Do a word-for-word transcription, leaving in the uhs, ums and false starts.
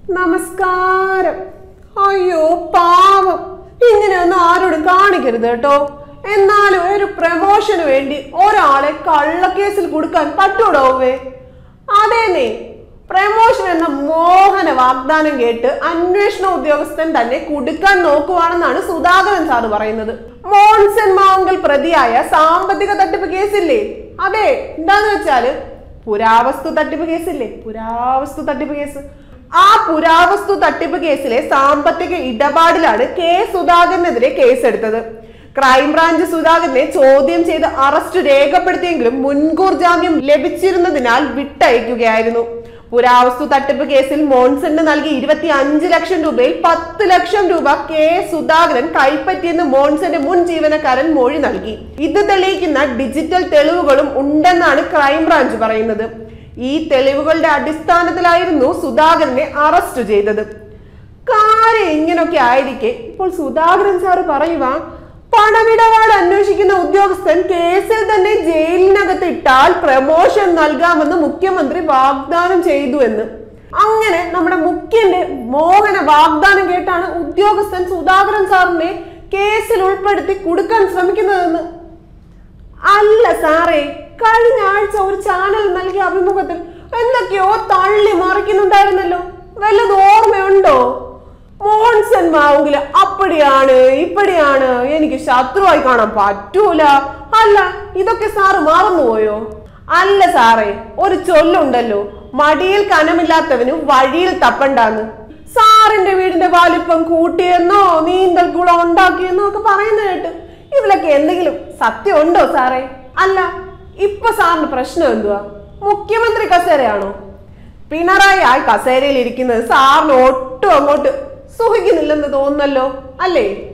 നമസ്കാരം. അയ്യോ പാവം, ഇങ്ങനെയൊന്നും ആരോടും കാണിക്കരുത് കേട്ടോ. എന്നാലും ഒരു പ്രമോഷന് വേണ്ടി ഒരാളെ കള്ളക്കേസിൽ കൊടുക്കാൻ പറ്റൂടാവേ? അതേനെ, പ്രമോഷൻ എന്ന മോഹന വാഗ്ദാനം കേട്ട് അന്വേഷണ ഉദ്യോഗസ്ഥൻ തന്നെ കുടുക്കാൻ നോക്കുവാണെന്നാണ് സുധാകരൻ സാറ് പറയുന്നത്. മോൺസൺ മാവുങ്കൽ പ്രതിയായ സാമ്പത്തിക തട്ടിപ്പ് കേസില്ലേ? അതെ, എന്താന്ന് വെച്ചാല് പുരാവസ്തു തട്ടിപ്പ് കേസില്ലേ? പുരാവസ്തു തട്ടിപ്പ് കേസ്. ആ പുരാവസ്തു തട്ടിപ്പ് കേസിലെ സാമ്പത്തിക ഇടപാടിലാണ് കെ സുധാകരനെതിരെ കേസെടുത്തത്. ക്രൈംബ്രാഞ്ച് സുധാകരനെ ചോദ്യം ചെയ്ത് അറസ്റ്റ് രേഖപ്പെടുത്തിയെങ്കിലും മുൻകൂർ ജാമ്യം ലഭിച്ചിരുന്നതിനാൽ വിട്ടയക്കുകയായിരുന്നു. പുരാവസ്തു തട്ടിപ്പ് കേസിൽ മോൺസണിന് നൽകി ഇരുപത്തി അഞ്ച് ലക്ഷം രൂപയിൽ പത്ത് ലക്ഷം രൂപ കെ സുധാകരൻ കൈപ്പറ്റിയെന്ന് മോൺസന്റെ മുൻ ജീവനക്കാരൻ മൊഴി നൽകി. ഇത് തെളിയിക്കുന്ന ഡിജിറ്റൽ തെളിവുകളും ഉണ്ടെന്നാണ് ക്രൈംബ്രാഞ്ച് പറയുന്നത്. ഈ തെളിവുകളുടെ അടിസ്ഥാനത്തിലായിരുന്നു സുധാകരനെ അറസ്റ്റ് ചെയ്തത്. കാര്യം ഇങ്ങനൊക്കെ ആയിരിക്കെ ഇപ്പോൾ സുധാകരൻ സാറ് പറയുക, പണമിടപാട് അന്വേഷിക്കുന്ന ഉദ്യോഗസ്ഥൻ കേസിൽ തന്നെ ജയിലിനകത്ത് ഇട്ടാൽ പ്രമോഷൻ നൽകാമെന്ന് മുഖ്യമന്ത്രി വാഗ്ദാനം ചെയ്തു എന്ന്. അങ്ങനെ നമ്മുടെ മുഖ്യന്റെ മോഹന വാഗ്ദാനം കേട്ടാണ് ഉദ്യോഗസ്ഥൻ സുധാകരൻ സാറിനെ കേസിൽ ഉൾപ്പെടുത്തി കൊടുക്കാൻ ശ്രമിക്കുന്നതെന്ന്. അല്ല സാറേ, കഴിഞ്ഞ ആഴ്ച ഒരു ചാനൽ നൽകിയ അഭിമുഖത്തിൽ എന്തൊക്കെയോ തള്ളി മറിക്കുന്നുണ്ടായിരുന്നല്ലോ, വല്ലത് ഓർമ്മയുണ്ടോ? മോൺസൺ മാവുങ്കില് അപ്പടിയാണ് ഇപ്പടിയാണ്, എനിക്ക് ശത്രുവായി കാണാൻ പറ്റൂല. അല്ല, ഇതൊക്കെ സാറ് മറന്നുപോയോ? അല്ല സാറേ, ഒരു ചൊല്ലുണ്ടല്ലോ, മടിയിൽ കനമില്ലാത്തവന് വഴിയിൽ തപ്പണ്ടാന്ന്. സാറിന്റെ വീടിന്റെ വലിപ്പം കൂട്ടിയെന്നോ നീന്തൽ കുളം ഉണ്ടാക്കിയെന്നോ ഒക്കെ പറയുന്ന കേട്ട്. ഇതിലൊക്കെ എന്തെങ്കിലും സത്യം ഉണ്ടോ സാറേ? അല്ല, ഇപ്പൊ സാറിന് പ്രശ്നം എന്തുവാ? മുഖ്യമന്ത്രി കസേരയാണോ? പിണറായി ആ കസേരയിൽ ഇരിക്കുന്നത് സാറിന് ഒട്ടും അങ്ങോട്ട് സുഖിക്കുന്നില്ലെന്ന് തോന്നുന്നല്ലോ, അല്ലേ?